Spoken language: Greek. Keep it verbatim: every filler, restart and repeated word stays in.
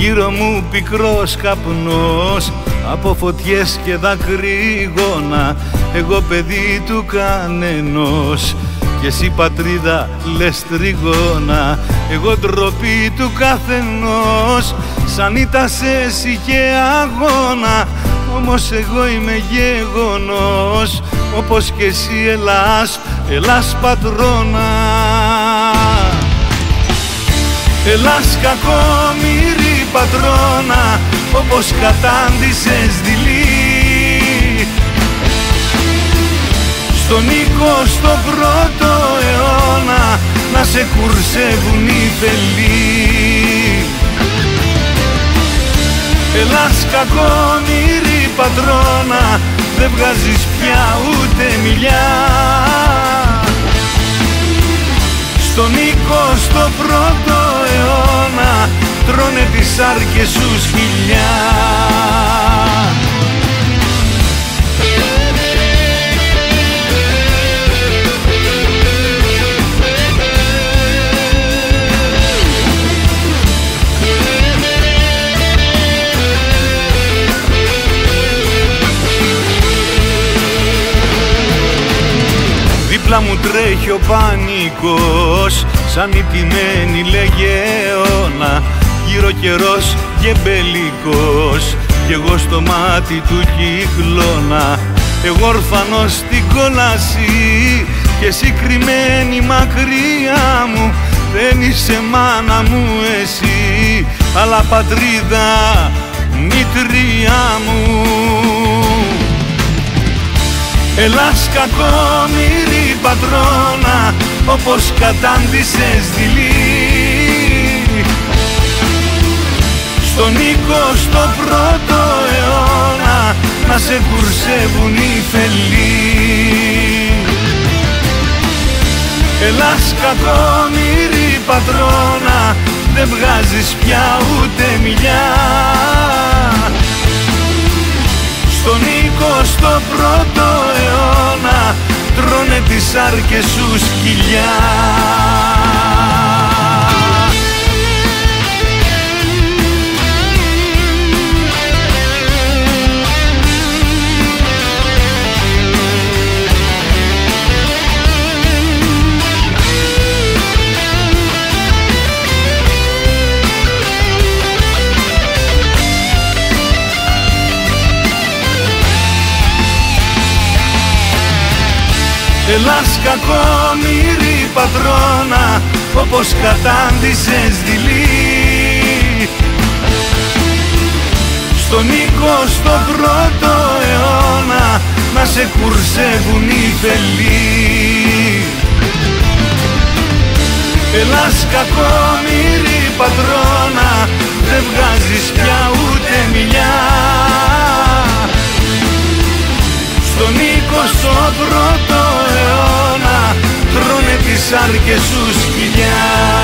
Γύρω μου πικρός καπνός από φωτιές και δακρύγωνα. Εγώ παιδί του κανενός και εσύ πατρίδα λες τριγώνα. Εγώ ντροπή του καθενός, σαν ήτας εσύ και αγώνα. Όμως εγώ είμαι γεγονός, όπως και εσύ Ελλάς, Ελλάς πατρόνα. Ελλάς κακόμοιρη πατρόνα, όπως κατάντησες δειλή στον εικοστό πρώτο αιώνα, να σε κουρσεύουν οι φελοί. Ελλάς κακόμοιρη πατρόνα, δεν βγάζεις πια ούτε μιλιά στον εικοστό πρώτο αιώνα, τρώνε τις άρκες σου σκυλιά. Δίπλα μου τρέχει ο πανικός, σαν ηττημένη λεγεώνα. Γύρω καιρός γεμπελικός, κι εγώ στο μάτι του κυκλώνα. Εγώ ορφανός στην κόλαση και εσύ κρυμμένη μακριά μου. Δεν είσαι μάνα μου εσύ, αλλά πατρίδα μητριά μου. Ελλάς κακόμοιρη πατρόνα, όπως κατάντησες δειλή στον εικοστό πρώτο αιώνα, να σε κουρσεύουν οι φελοί. Ελλάς κακόμοιρη πατρόνα, δεν βγάζεις πια ούτε μιλιά στον εικοστό πρώτο αιώνα, τρώνε τις άρκες σου σκυλιά. Ελλάς κακόμοιρη πατρόνα, όπως κατάντησες δειλή στον εικοστό πρώτο αιώνα, να σε κουρσεύουν οι φελοί. Ελλάς κακόμοιρη πατρόνα, δεν βγάζεις πια ούτε μιλιά στον εικοστό πρώτο αιώνα, τρώνε τις άρκες σου σκυλιά.